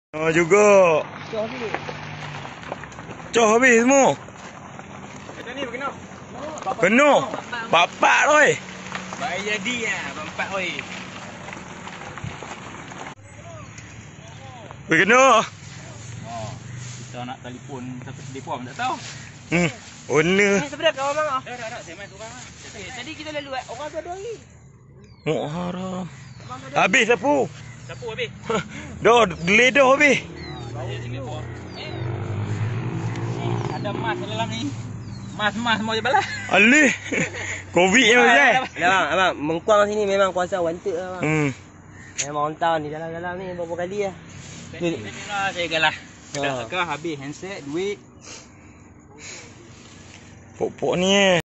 Oh juga. Coh habis semua. Macam ni berkena. Kena. Bapak oi. Baik jadi ah, bapak oi. Kena. Oh, kita nak telefon satu telefon tak tahu. Ona. Sebenarnya kawan bang. Dah, saya main seorang ah. Tadi kita lalu orang tu ada lagi. Oh haram. Habis sapu. Sapu habis. Dah ledah habis. Saya telefon. Ada mas dalam ni. Mas mau je balas. Alih. Covid ni macam. Dah bang, abang mengkuang sini memang kuasa wanted lah bang. Hmm. Memang orang tahu ni dalam-dalam ni berapa kali lah. Inilah saya galah. Dah habis handset, duit. Pok-pok ni